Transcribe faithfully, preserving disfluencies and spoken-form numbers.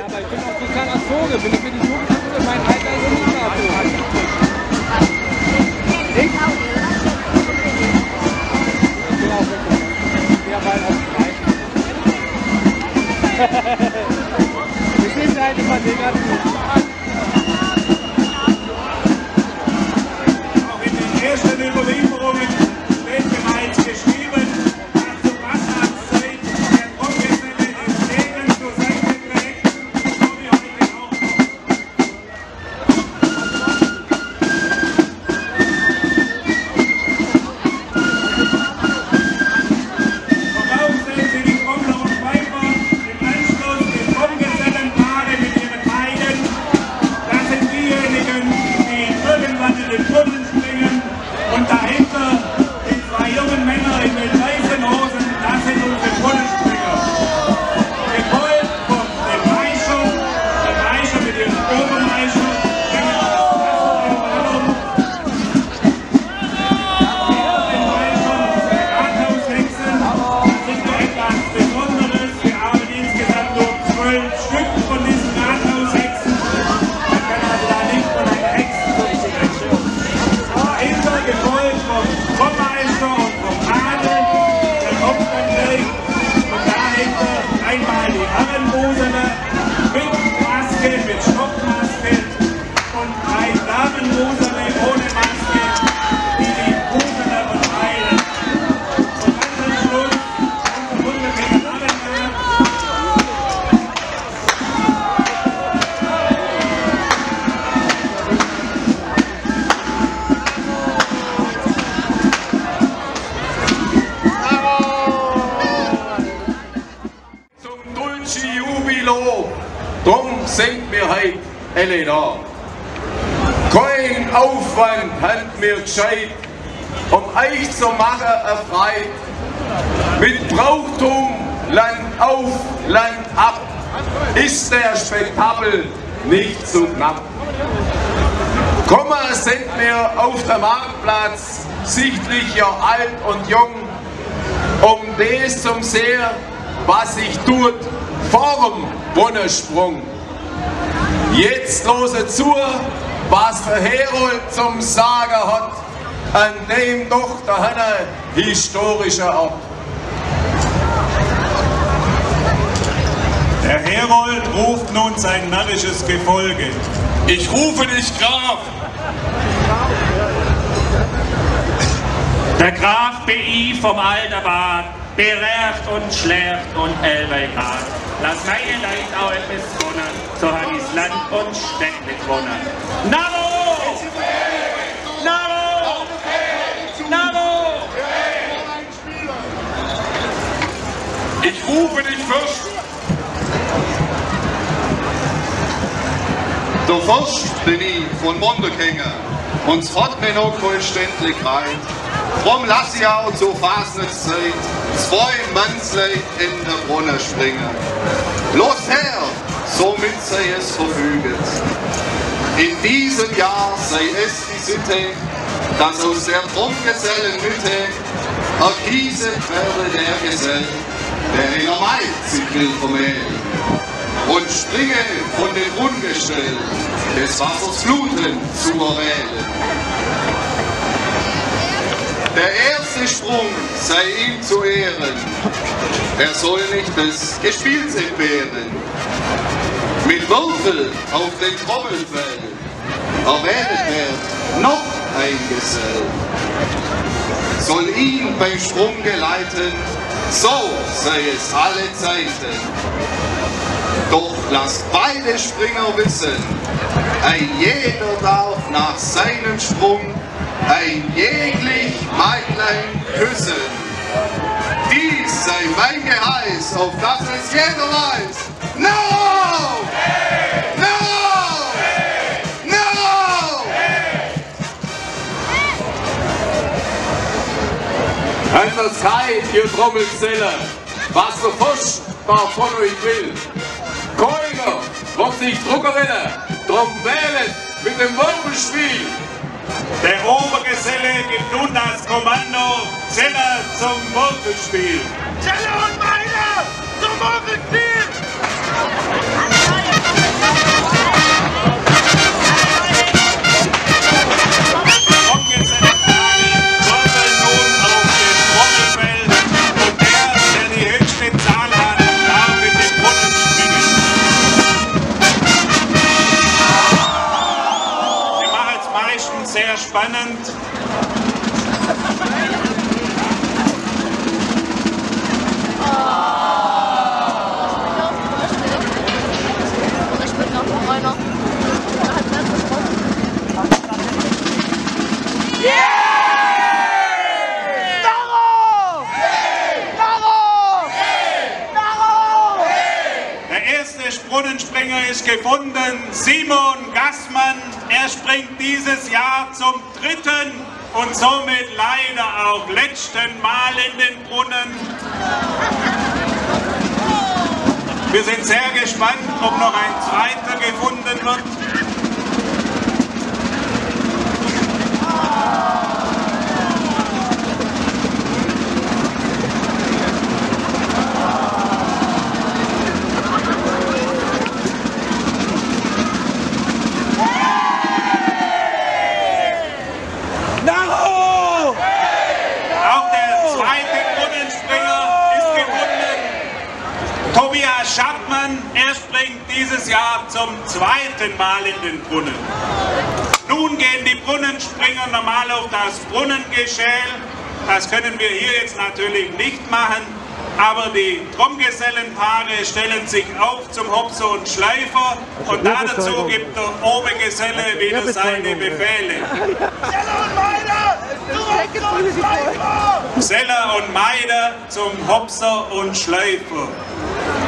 aber ich bin auch total Azoge. Wenn ich mir die Jugend angucke, mein Alter ist nicht mehr Azoge. Ich? Ich bin auch wirklich. Der Ball auf drei. Wir sind halt immer negativ. Auch in den ersten Überlieferungen steht bereits geschrieben, dass zur Weihnachtszeit der Trockenwelle den Segen zur Seite trägt, so wie heute auch noch. Voraus sehen Sie die Trommler und Pfeifer im Anschluss den Trommelgesellenpaare mit ihren Heiden. Das sind diejenigen, die irgendwann in den Brunnen springen. Und dahinter die zwei jungen Männer in den weißen Hosen, das sind unsere Brunnenspringer. Gefolgt von dem Maischer, der Maischer mit ihrem Obermaischer, gehen das Wasser in Wallung. Den Maischer, Rathaushexen, das sind ja etwas Besonderes. Wir haben insgesamt nur zwölf Stück von diesen Rathaushexen. Man kann also da nicht von einer Hexenkunst sprechen. Dahinter gefolgt vom Trommeister und vom Adel, der kommt dann gleich. Und dahinter einmal die Herrenbusene mit Maske, mit Stoffmaske und drei Damenbusene ohne Maske, die die Busene verteilen. Und ganz am Schluss unser wunderbarer Narrenmarkt. Zum Dulci Jubilo, drum sind wir heut alle da. Kein Aufwand hat mir gescheit, um euch zu machen erfreut. Mit Brauchtum Land auf, Land ab, ist der Spektakel nicht zu knapp. Komma sind wir auf dem Marktplatz, sichtlich ja alt und jung, um des zum sehen, was sich tut vorm Brunnensprung. Jetzt lose zu, was der Herold zum Sagen hat, an dem doch der Hanne historische Ort. Der Herold ruft nun sein närrisches Gefolge. Ich rufe dich, Graf! Der Graf B I vom Alterbad berät und schlägt und Elbegrad. Lass meine Leid auch etwas wohnen, so hat dies Land und Städt mit wohnen. Navo! Navo! Navo! Ich rufe dich, Fürst! Der Fürst bin ich von Mondekenger, und es hat mir noch vollständig rein. Drum lass ich auch zur Fasnichtszeit zwei Mannsleid in der Brunne springen. Los her, somit sei es verfüget. In diesem Jahr sei es die Sitte, dass aus der Trommgesellenmitte erkieset werde der Gesell, der in der Maid sich will vermählen. Und springe von dem Ungestell des Wassers Fluten zu erwählen. Der erste Sprung sei ihm zu Ehren, er soll nicht des Gespiels entbehren. Mit Würfel auf den Trommelfell erwähnt wird noch ein Gesell. Soll ihn beim Sprung geleiten, so sei es alle Zeiten. Doch lasst beide Springer wissen, ein jeder darf nach seinem Sprung ein jeglich Meitlein küssen. Dies sei mein Geheiß, auf das es jeder weiß. No! No! No! An der Zeit, ihr Trommelgeselle, was der Fürst von euch will. Keiner wird sich druckerinnen, drum wählen mit dem Wirbelspiel. Der Obergeselle gibt nun das Kommando, Zeller zum Wirbelspiel. Zeller und Meiner zum Wirbelspiel! sehr spannend. Der erste Brunnenspringer ist gefunden, Simon Gassmann. Er springt dieses Jahr zum dritten und somit leider auch letzten Mal in den Brunnen. Wir sind sehr gespannt, ob noch ein zweiter gefunden wird. Tobias Schappmann, er springt dieses Jahr zum zweiten Mal in den Brunnen. Nun gehen die Brunnenspringer normal auf das Brunnengeschäl. Das können wir hier jetzt natürlich nicht machen, aber die Trommgesellenpaare stellen sich auf zum Hopser und Schleifer und dazu gibt der Obergeselle wieder seine Befehle. Seller und Meider zum Hopser und Schleifer.